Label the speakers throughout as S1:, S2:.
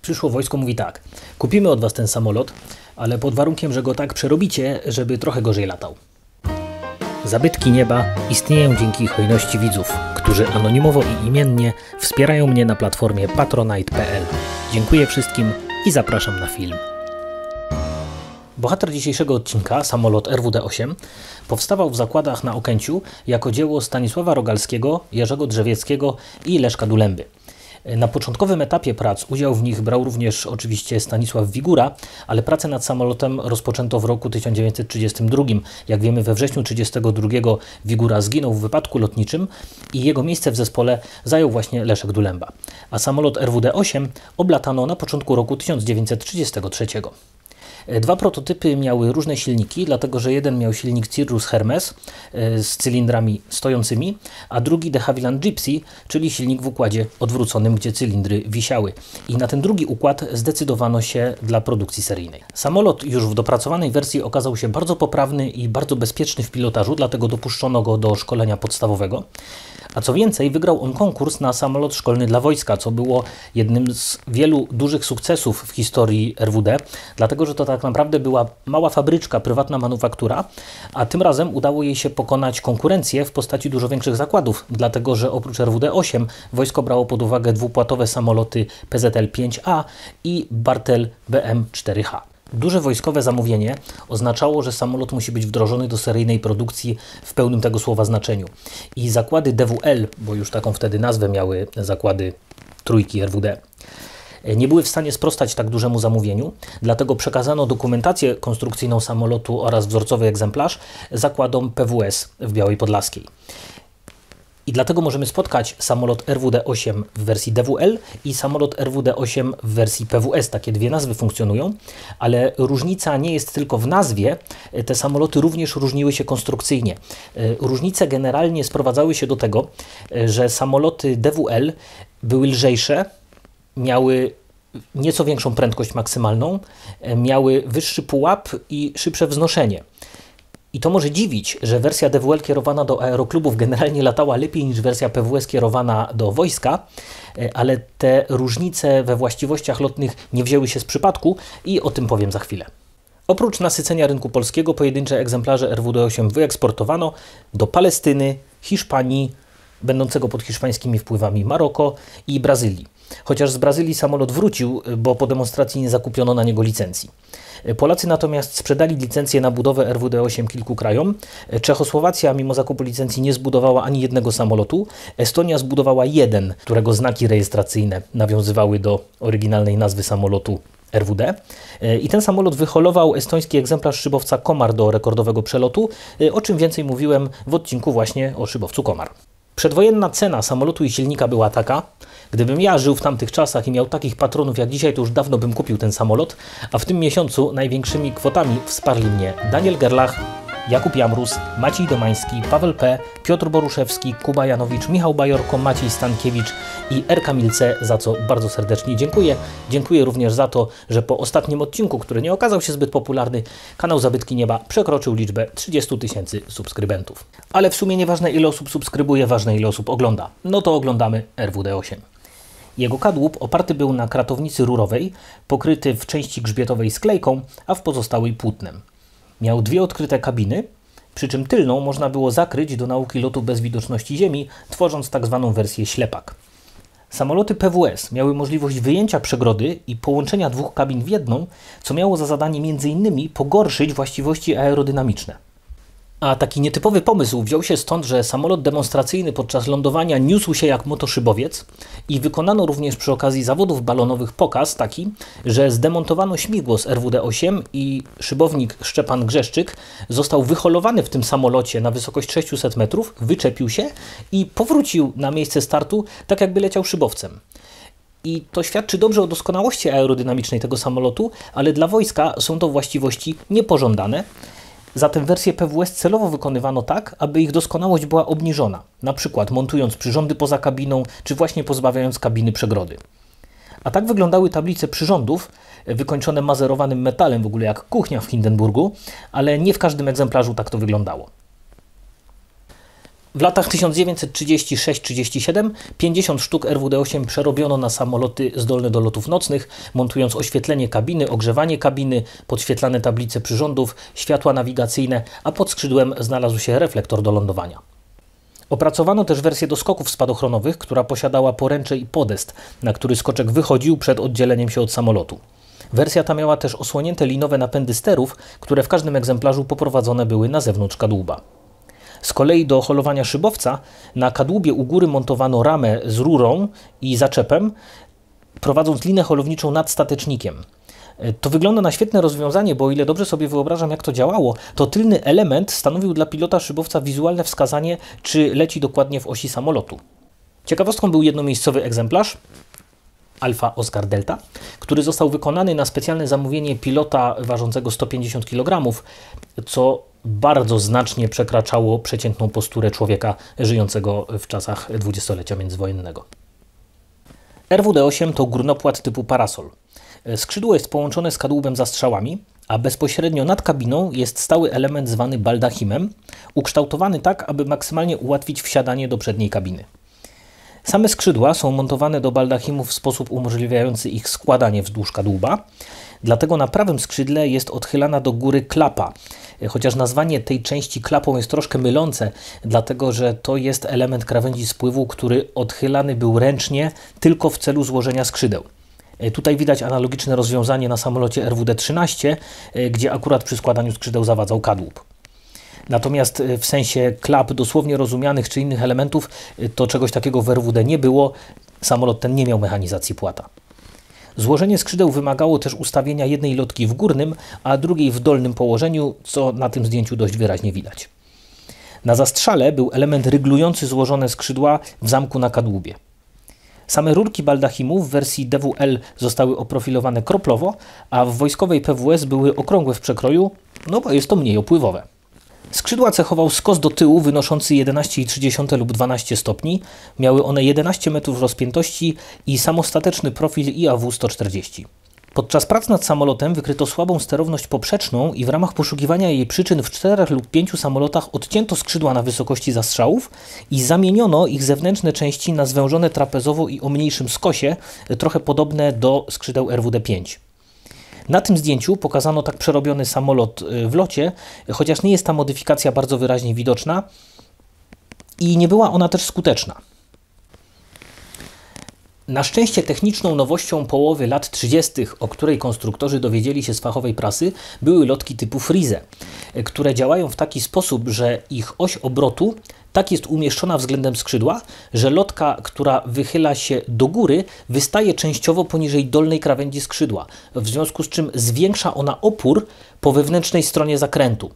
S1: przyszło wojsko, mówi tak: kupimy od was ten samolot, ale pod warunkiem, że go tak przerobicie, żeby trochę gorzej latał. Zabytki nieba istnieją dzięki hojności widzów, którzy anonimowo i imiennie wspierają mnie na platformie patronite.pl. Dziękuję wszystkim i zapraszam na film. Bohater dzisiejszego odcinka, samolot RWD-8, powstawał w zakładach na Okęciu jako dzieło Stanisława Rogalskiego, Jerzego Drzewieckiego i Leszka Dulęby. Na początkowym etapie prac udział w nich brał również oczywiście Stanisław Wigura, ale pracę nad samolotem rozpoczęto w roku 1932. Jak wiemy, we wrześniu 1932 Wigura zginął w wypadku lotniczym i jego miejsce w zespole zajął właśnie Leszek Dulęba. A samolot RWD-8 oblatano na początku roku 1933. Dwa prototypy miały różne silniki, dlatego że jeden miał silnik Cirrus Hermes z cylindrami stojącymi, a drugi de Havilland Gipsy, czyli silnik w układzie odwróconym, gdzie cylindry wisiały. I na ten drugi układ zdecydowano się dla produkcji seryjnej. Samolot już w dopracowanej wersji okazał się bardzo poprawny i bardzo bezpieczny w pilotażu, dlatego dopuszczono go do szkolenia podstawowego. A co więcej, wygrał on konkurs na samolot szkolny dla wojska, co było jednym z wielu dużych sukcesów w historii RWD, dlatego że to tak naprawdę była mała fabryczka, prywatna manufaktura, a tym razem udało jej się pokonać konkurencję w postaci dużo większych zakładów, dlatego że oprócz RWD-8 wojsko brało pod uwagę dwupłatowe samoloty PZL-5A i Bartel BM-4H. Duże wojskowe zamówienie oznaczało, że samolot musi być wdrożony do seryjnej produkcji w pełnym tego słowa znaczeniu. I zakłady DWL, bo już taką wtedy nazwę miały zakłady trójki RWD, nie były w stanie sprostać tak dużemu zamówieniu, dlatego przekazano dokumentację konstrukcyjną samolotu oraz wzorcowy egzemplarz zakładom PWS w Białej Podlaskiej. I dlatego możemy spotkać samolot RWD-8 w wersji DWL i samolot RWD-8 w wersji PWS. Takie dwie nazwy funkcjonują, ale różnica nie jest tylko w nazwie. Te samoloty również różniły się konstrukcyjnie. Różnice generalnie sprowadzały się do tego, że samoloty DWL były lżejsze, miały nieco większą prędkość maksymalną, miały wyższy pułap i szybsze wznoszenie. I to może dziwić, że wersja DWL kierowana do aeroklubów generalnie latała lepiej niż wersja PWS kierowana do wojska, ale te różnice we właściwościach lotnych nie wzięły się z przypadku i o tym powiem za chwilę. Oprócz nasycenia rynku polskiego, pojedyncze egzemplarze RWD-8 wyeksportowano do Palestyny, Hiszpanii, będącego pod hiszpańskimi wpływami Maroko i Brazylii. Chociaż z Brazylii samolot wrócił, bo po demonstracji nie zakupiono na niego licencji. Polacy natomiast sprzedali licencję na budowę RWD-8 kilku krajom. Czechosłowacja mimo zakupu licencji nie zbudowała ani jednego samolotu. Estonia zbudowała jeden, którego znaki rejestracyjne nawiązywały do oryginalnej nazwy samolotu RWD. I ten samolot wyholował estoński egzemplarz szybowca Komar do rekordowego przelotu, o czym więcej mówiłem w odcinku właśnie o szybowcu Komar. Przedwojenna cena samolotu i silnika była taka: gdybym ja żył w tamtych czasach i miał takich patronów jak dzisiaj, to już dawno bym kupił ten samolot, a w tym miesiącu największymi kwotami wsparli mnie Daniel Gerlach, Jakub Jamrus, Maciej Domański, Paweł P., Piotr Boruszewski, Kuba Janowicz, Michał Bajorko, Maciej Stankiewicz i Erka Milce, za co bardzo serdecznie dziękuję. Dziękuję również za to, że po ostatnim odcinku, który nie okazał się zbyt popularny, kanał Zabytki Nieba przekroczył liczbę 30 000 subskrybentów. Ale w sumie nieważne ile osób subskrybuje, ważne ile osób ogląda. No to oglądamy RWD-8. Jego kadłub oparty był na kratownicy rurowej, pokryty w części grzbietowej sklejką, a w pozostałej płótnem. Miał dwie odkryte kabiny, przy czym tylną można było zakryć do nauki lotu bez widoczności ziemi, tworząc tak zwaną wersję ślepak. Samoloty PWS miały możliwość wyjęcia przegrody i połączenia dwóch kabin w jedną, co miało za zadanie m.in. pogorszyć właściwości aerodynamiczne. A taki nietypowy pomysł wziął się stąd, że samolot demonstracyjny podczas lądowania niósł się jak motoszybowiec i wykonano również przy okazji zawodów balonowych pokaz taki, że zdemontowano śmigło z RWD-8 i szybownik Szczepan Grzeszczyk został wyholowany w tym samolocie na wysokość 600 metrów, wyczepił się i powrócił na miejsce startu tak jakby leciał szybowcem. I to świadczy dobrze o doskonałości aerodynamicznej tego samolotu, ale dla wojska są to właściwości niepożądane. Zatem wersję PWS celowo wykonywano tak, aby ich doskonałość była obniżona, na przykład montując przyrządy poza kabiną, czy właśnie pozbawiając kabiny przegrody. A tak wyglądały tablice przyrządów, wykończone mazerowanym metalem, w ogóle jak kuchnia w Hindenburgu, ale nie w każdym egzemplarzu tak to wyglądało. W latach 1936-37 50 sztuk RWD-8 przerobiono na samoloty zdolne do lotów nocnych, montując oświetlenie kabiny, ogrzewanie kabiny, podświetlane tablice przyrządów, światła nawigacyjne, a pod skrzydłem znalazł się reflektor do lądowania. Opracowano też wersję do skoków spadochronowych, która posiadała poręcze i podest, na który skoczek wychodził przed oddzieleniem się od samolotu. Wersja ta miała też osłonięte linowe napędy sterów, które w każdym egzemplarzu poprowadzone były na zewnątrz kadłuba. Z kolei do holowania szybowca na kadłubie u góry montowano ramę z rurą i zaczepem, prowadząc linę holowniczą nad statecznikiem. To wygląda na świetne rozwiązanie, bo o ile dobrze sobie wyobrażam, jak to działało, to tylny element stanowił dla pilota szybowca wizualne wskazanie, czy leci dokładnie w osi samolotu. Ciekawostką był jednomiejscowy egzemplarz Alfa Oscar Delta, który został wykonany na specjalne zamówienie pilota ważącego 150 kg, co bardzo znacznie przekraczało przeciętną posturę człowieka żyjącego w czasach dwudziestolecia międzywojennego. RWD-8 to górnopłat typu parasol. Skrzydło jest połączone z kadłubem za strzałami, a bezpośrednio nad kabiną jest stały element zwany baldachimem, ukształtowany tak, aby maksymalnie ułatwić wsiadanie do przedniej kabiny. Same skrzydła są montowane do baldachimów w sposób umożliwiający ich składanie wzdłuż kadłuba, dlatego na prawym skrzydle jest odchylana do góry klapa, chociaż nazwanie tej części klapą jest troszkę mylące, dlatego że to jest element krawędzi spływu, który odchylany był ręcznie tylko w celu złożenia skrzydeł. Tutaj widać analogiczne rozwiązanie na samolocie RWD-13, gdzie akurat przy składaniu skrzydeł zawadzał kadłub. Natomiast w sensie klap dosłownie rozumianych czy innych elementów, to czegoś takiego w RWD nie było. Samolot ten nie miał mechanizacji płata. Złożenie skrzydeł wymagało też ustawienia jednej lotki w górnym, a drugiej w dolnym położeniu, co na tym zdjęciu dość wyraźnie widać. Na zastrzale był element ryglujący złożone skrzydła w zamku na kadłubie. Same rurki baldachimów w wersji DWL zostały oprofilowane kroplowo, a w wojskowej PWS były okrągłe w przekroju, no bo jest to mniej opływowe. Skrzydła cechował skos do tyłu wynoszący 11,3 lub 12 stopni. Miały one 11 metrów rozpiętości i samostateczny profil IAW-140. Podczas prac nad samolotem wykryto słabą sterowność poprzeczną i w ramach poszukiwania jej przyczyn w 4 lub 5 samolotach odcięto skrzydła na wysokości zastrzałów i zamieniono ich zewnętrzne części na zwężone trapezowo i o mniejszym skosie, trochę podobne do skrzydeł RWD-5. Na tym zdjęciu pokazano tak przerobiony samolot w locie, chociaż nie jest ta modyfikacja bardzo wyraźnie widoczna i nie była ona też skuteczna. Na szczęście techniczną nowością połowy lat 30., o której konstruktorzy dowiedzieli się z fachowej prasy, były lotki typu Freeze, które działają w taki sposób, że ich oś obrotu tak jest umieszczona względem skrzydła, że lotka, która wychyla się do góry, wystaje częściowo poniżej dolnej krawędzi skrzydła, w związku z czym zwiększa ona opór po wewnętrznej stronie zakrętu.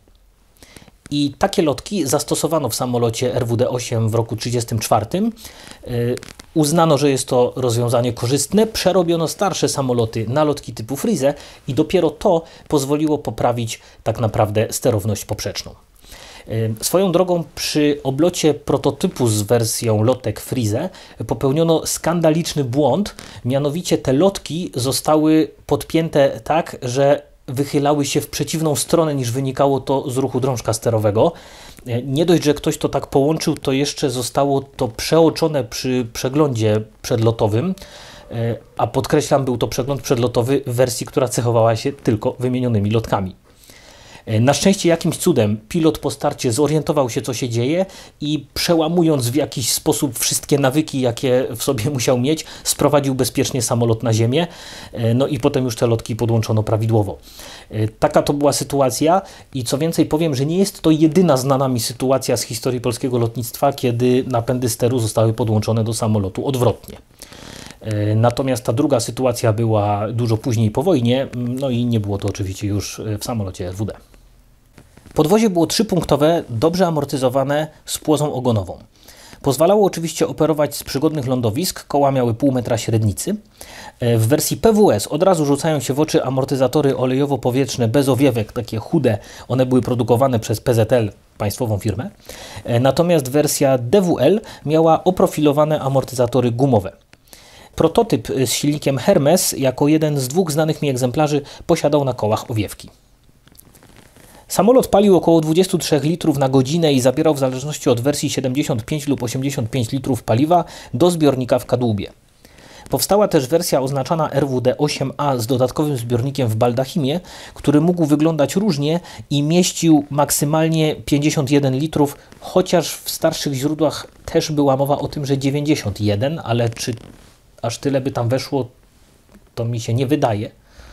S1: I takie lotki zastosowano w samolocie RWD-8 w roku 1934. Uznano, że jest to rozwiązanie korzystne, przerobiono starsze samoloty na lotki typu Freeze i dopiero to pozwoliło poprawić tak naprawdę sterowność poprzeczną. Swoją drogą przy oblocie prototypu z wersją lotek Freeze popełniono skandaliczny błąd, mianowicie te lotki zostały podpięte tak, że wychylały się w przeciwną stronę niż wynikało to z ruchu drążka sterowego. Nie dość, że ktoś to tak połączył, to jeszcze zostało to przeoczone przy przeglądzie przedlotowym, a podkreślam, był to przegląd przedlotowy w wersji, która cechowała się tylko wymienionymi lotkami. Na szczęście jakimś cudem pilot po starcie zorientował się, co się dzieje i przełamując w jakiś sposób wszystkie nawyki, jakie w sobie musiał mieć, sprowadził bezpiecznie samolot na ziemię, no i potem już te lotki podłączono prawidłowo. Taka to była sytuacja i co więcej powiem, że nie jest to jedyna znana mi sytuacja z historii polskiego lotnictwa, kiedy napędy steru zostały podłączone do samolotu odwrotnie. Natomiast ta druga sytuacja była dużo później po wojnie, no i nie było to oczywiście już w samolocie RWD. Podwozie było trzypunktowe, dobrze amortyzowane, z płozą ogonową. Pozwalało oczywiście operować z przygodnych lądowisk, koła miały pół metra średnicy. W wersji PWS od razu rzucają się w oczy amortyzatory olejowo-powietrzne bez owiewek, takie chude, one były produkowane przez PZL, państwową firmę. Natomiast wersja DWL miała oprofilowane amortyzatory gumowe. Prototyp z silnikiem Hermes jako jeden z dwóch znanych mi egzemplarzy posiadał na kołach owiewki. Samolot palił około 23 litrów na godzinę i zabierał w zależności od wersji 75 lub 85 litrów paliwa do zbiornika w kadłubie. Powstała też wersja oznaczana RWD-8A z dodatkowym zbiornikiem w baldachimie, który mógł wyglądać różnie i mieścił maksymalnie 51 litrów, chociaż w starszych źródłach też była mowa o tym, że 91, ale czy aż tyle by tam weszło, to mi się nie wydaje.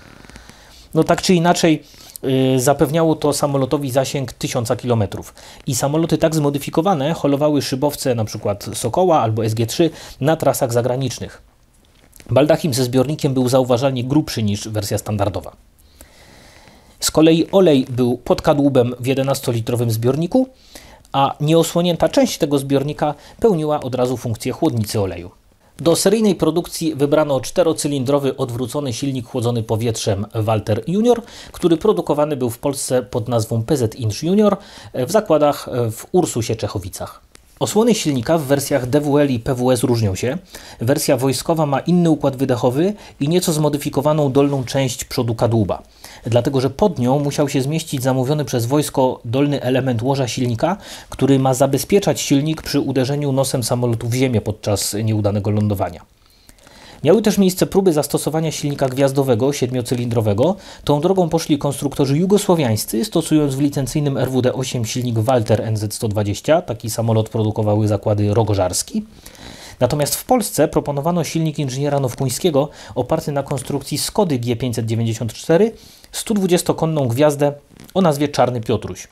S1: No tak czy inaczej, zapewniało to samolotowi zasięg 1000 km. I samoloty tak zmodyfikowane holowały szybowce np. Sokoła albo SG-3 na trasach zagranicznych. Baldachim ze zbiornikiem był zauważalnie grubszy niż wersja standardowa. Z kolei olej był pod kadłubem w 11-litrowym zbiorniku, a nieosłonięta część tego zbiornika pełniła od razu funkcję chłodnicy oleju. Do seryjnej produkcji wybrano 4-cylindrowy odwrócony silnik chłodzony powietrzem Walter Junior, który produkowany był w Polsce pod nazwą PZ Inch Junior w zakładach w Ursusie Czechowicach. Osłony silnika w wersjach DWL i PWS różnią się. Wersja wojskowa ma inny układ wydechowy i nieco zmodyfikowaną dolną część przodu kadłuba. Dlatego, że pod nią musiał się zmieścić zamówiony przez wojsko dolny element łoża silnika, który ma zabezpieczać silnik przy uderzeniu nosem samolotu w ziemię podczas nieudanego lądowania. Miały też miejsce próby zastosowania silnika gwiazdowego 7-cylindrowego. Tą drogą poszli konstruktorzy jugosłowiańscy, stosując w licencyjnym RWD-8 silnik Walter NZ-120. Taki samolot produkowały zakłady Rogożarski. Natomiast w Polsce proponowano silnik inżyniera Nowkuńskiego oparty na konstrukcji Skody G594, 120-konną gwiazdę o nazwie Czarny Piotruś.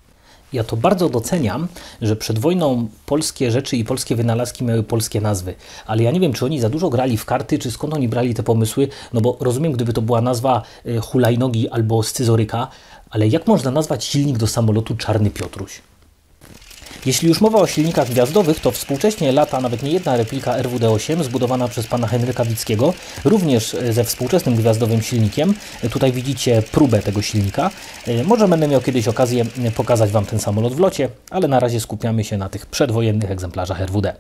S1: Ja to bardzo doceniam, że przed wojną polskie rzeczy i polskie wynalazki miały polskie nazwy. Ale ja nie wiem, czy oni za dużo grali w karty, czy skąd oni brali te pomysły. No bo rozumiem, gdyby to była nazwa hulajnogi albo scyzoryka, ale jak można nazwać silnik do samolotu Czarny Piotruś? Jeśli już mowa o silnikach gwiazdowych, to współcześnie lata nawet niejedna replika RWD-8 zbudowana przez pana Henryka Wickiego, również ze współczesnym gwiazdowym silnikiem. Tutaj widzicie próbę tego silnika. Może będę miał kiedyś okazję pokazać Wam ten samolot w locie, ale na razie skupiamy się na tych przedwojennych egzemplarzach RWD.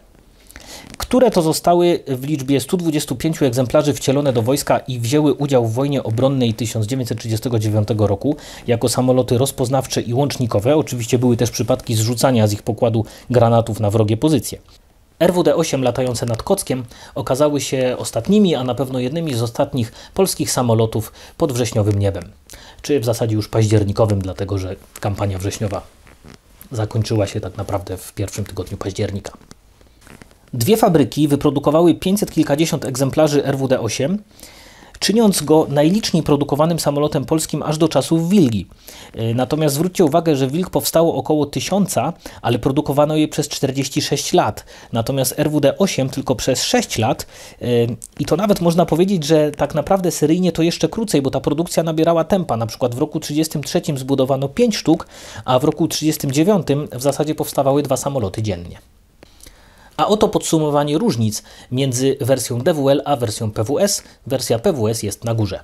S1: Które to zostały w liczbie 125 egzemplarzy wcielone do wojska i wzięły udział w wojnie obronnej 1939 roku jako samoloty rozpoznawcze i łącznikowe. Oczywiście były też przypadki zrzucania z ich pokładu granatów na wrogie pozycje. RWD-8 latające nad Kockiem okazały się ostatnimi, a na pewno jednymi z ostatnich polskich samolotów pod wrześniowym niebem. Czy w zasadzie już październikowym, dlatego że kampania wrześniowa zakończyła się tak naprawdę w pierwszym tygodniu października. Dwie fabryki wyprodukowały 500 kilkadziesiąt egzemplarzy RWD-8, czyniąc go najliczniej produkowanym samolotem polskim aż do czasów Wilgi. Natomiast zwróćcie uwagę, że Wilg powstało około 1000, ale produkowano je przez 46 lat. Natomiast RWD-8 tylko przez 6 lat i to nawet można powiedzieć, że tak naprawdę seryjnie to jeszcze krócej, bo ta produkcja nabierała tempa. Na przykład w roku 1933 zbudowano 5 sztuk, a w roku 1939 w zasadzie powstawały 2 samoloty dziennie. A oto podsumowanie różnic między wersją DWL a wersją PWS. Wersja PWS jest na górze.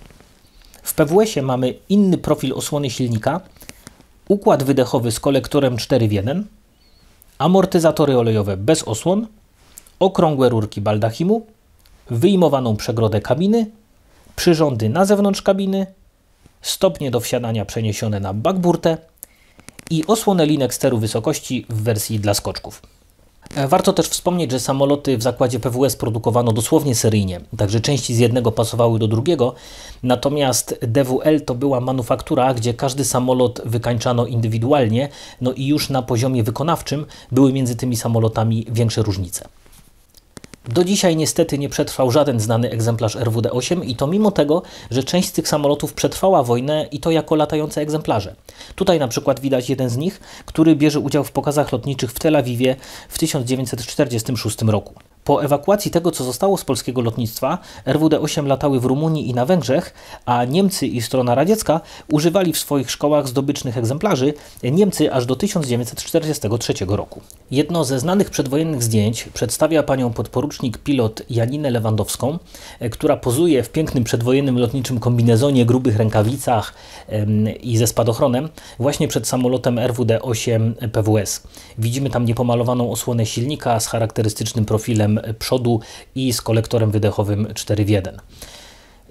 S1: W PWS-ie mamy inny profil osłony silnika, układ wydechowy z kolektorem 4 w 1, amortyzatory olejowe bez osłon, okrągłe rurki baldachimu, wyjmowaną przegrodę kabiny, przyrządy na zewnątrz kabiny, stopnie do wsiadania przeniesione na backburtę i osłonę linek steru wysokości w wersji dla skoczków. Warto też wspomnieć, że samoloty w zakładzie PWS produkowano dosłownie seryjnie, także części z jednego pasowały do drugiego, natomiast DWL to była manufaktura, gdzie każdy samolot wykańczano indywidualnie, no i już na poziomie wykonawczym były między tymi samolotami większe różnice. Do dzisiaj niestety nie przetrwał żaden znany egzemplarz RWD-8 i to mimo tego, że część z tych samolotów przetrwała wojnę i to jako latające egzemplarze. Tutaj na przykład widać jeden z nich, który bierze udział w pokazach lotniczych w Tel Awiwie w 1946 roku. Po ewakuacji tego, co zostało z polskiego lotnictwa, RWD-8 latały w Rumunii i na Węgrzech, a Niemcy i strona radziecka używali w swoich szkołach zdobycznych egzemplarzy, Niemcy aż do 1943 roku. Jedno ze znanych przedwojennych zdjęć przedstawia panią podporucznik pilot Janinę Lewandowską, która pozuje w pięknym przedwojennym lotniczym kombinezonie, grubych rękawicach i ze spadochronem właśnie przed samolotem RWD-8 PWS. Widzimy tam niepomalowaną osłonę silnika z charakterystycznym profilem przodu i z kolektorem wydechowym 4 w 1.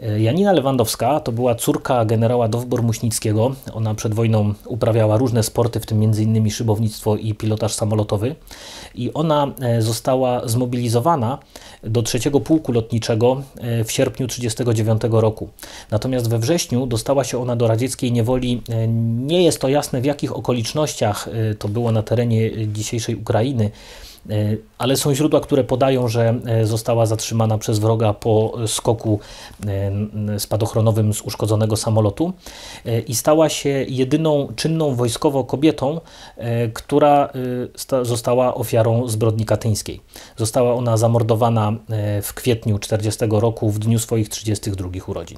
S1: Janina Lewandowska to była córka generała Dowbor-Muśnickiego. Ona przed wojną uprawiała różne sporty, w tym m.in. szybownictwo i pilotaż samolotowy. I ona została zmobilizowana do 3. Pułku Lotniczego w sierpniu 1939 roku. Natomiast we wrześniu dostała się ona do radzieckiej niewoli. Nie jest to jasne, w jakich okolicznościach to było na terenie dzisiejszej Ukrainy, ale są źródła, które podają, że została zatrzymana przez wroga po skoku spadochronowym z uszkodzonego samolotu i stała się jedyną czynną wojskowo kobietą, która została ofiarą zbrodni katyńskiej. Została ona zamordowana w kwietniu 1940 roku w dniu swoich 32 urodzin.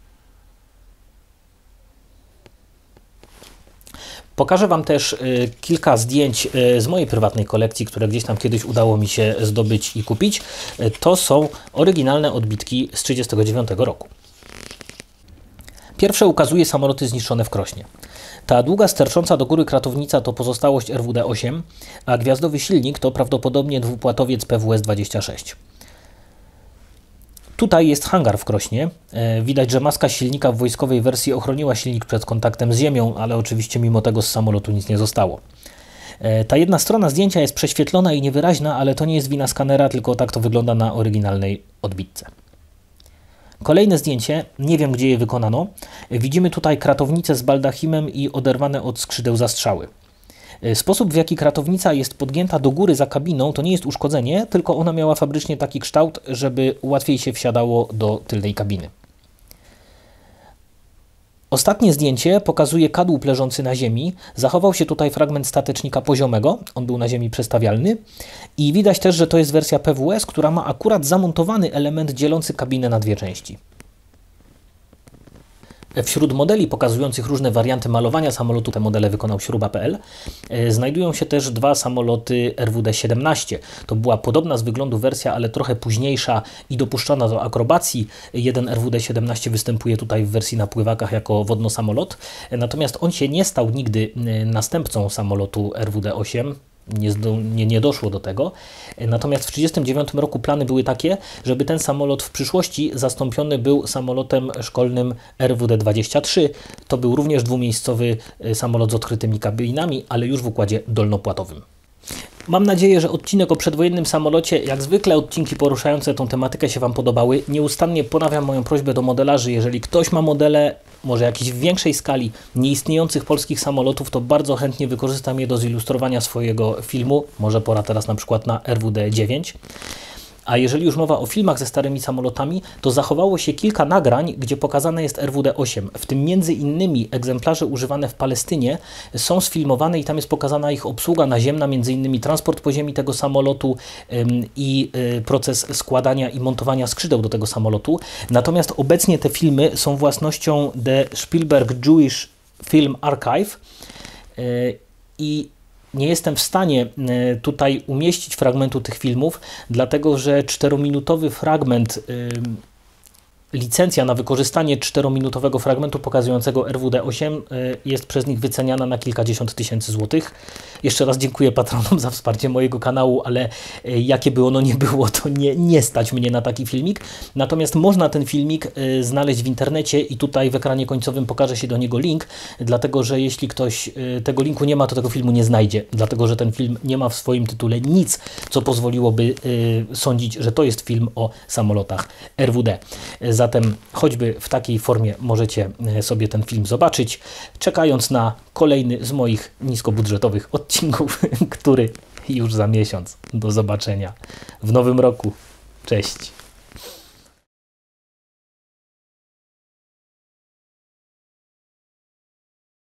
S1: Pokażę Wam też kilka zdjęć z mojej prywatnej kolekcji, które gdzieś tam kiedyś udało mi się zdobyć i kupić. To są oryginalne odbitki z 1939 roku. Pierwsze ukazuje samoloty zniszczone w Krośnie. Ta długa, stercząca do góry kratownica to pozostałość RWD-8, a gwiazdowy silnik to prawdopodobnie dwupłatowiec PWS-26. Tutaj jest hangar w Krośnie. Widać, że maska silnika w wojskowej wersji ochroniła silnik przed kontaktem z ziemią, ale oczywiście mimo tego z samolotu nic nie zostało. Ta jedna strona zdjęcia jest prześwietlona i niewyraźna, ale to nie jest wina skanera, tylko tak to wygląda na oryginalnej odbitce. Kolejne zdjęcie, nie wiem gdzie je wykonano. Widzimy tutaj kratownicę z baldachimem i oderwane od skrzydeł zastrzały. Sposób, w jaki kratownica jest podgięta do góry za kabiną, to nie jest uszkodzenie, tylko ona miała fabrycznie taki kształt, żeby łatwiej się wsiadało do tylnej kabiny. Ostatnie zdjęcie pokazuje kadłub leżący na ziemi. Zachował się tutaj fragment statecznika poziomego, on był na ziemi przestawialny i widać też, że to jest wersja PWS, która ma akurat zamontowany element dzielący kabinę na dwie części. Wśród modeli pokazujących różne warianty malowania samolotu, te modele wykonał Śruba.pl, znajdują się też dwa samoloty RWD-17. To była podobna z wyglądu wersja, ale trochę późniejsza i dopuszczona do akrobacji. Jeden RWD-17 występuje tutaj w wersji na pływakach jako wodnosamolot, natomiast on się nie stał nigdy następcą samolotu RWD-8. Nie doszło do tego. Natomiast w 1939 roku plany były takie, żeby ten samolot w przyszłości zastąpiony był samolotem szkolnym RWD-23. To był również dwumiejscowy samolot z odkrytymi kabinami, ale już w układzie dolnopłatowym. Mam nadzieję, że odcinek o przedwojennym samolocie, jak zwykle odcinki poruszające tą tematykę się Wam podobały. Nieustannie ponawiam moją prośbę do modelarzy, jeżeli ktoś ma modele, może jakiś w większej skali, nieistniejących polskich samolotów, to bardzo chętnie wykorzystam je do zilustrowania swojego filmu. Może pora teraz na przykład na RWD-9. A jeżeli już mowa o filmach ze starymi samolotami, to zachowało się kilka nagrań, gdzie pokazane jest RWD-8. W tym między innymi egzemplarze używane w Palestynie są sfilmowane i tam jest pokazana ich obsługa naziemna, między innymi transport po ziemi tego samolotu i proces składania i montowania skrzydeł do tego samolotu. Natomiast obecnie te filmy są własnością The Spielberg Jewish Film Archive i nie jestem w stanie tutaj umieścić fragmentu tych filmów, dlatego że 4-minutowy fragment, licencja na wykorzystanie 4-minutowego fragmentu pokazującego RWD-8 jest przez nich wyceniana na kilkadziesiąt tysięcy złotych. Jeszcze raz dziękuję patronom za wsparcie mojego kanału, ale jakie by ono nie było, to nie stać mnie na taki filmik. Natomiast można ten filmik znaleźć w internecie i tutaj w ekranie końcowym pokaże się do niego link, dlatego że jeśli ktoś tego linku nie ma, to tego filmu nie znajdzie, dlatego że ten film nie ma w swoim tytule nic, co pozwoliłoby sądzić, że to jest film o samolotach RWD. Zatem choćby w takiej formie możecie sobie ten film zobaczyć, czekając na kolejny z moich niskobudżetowych odcinków, który już za miesiąc. Do zobaczenia w nowym roku. Cześć!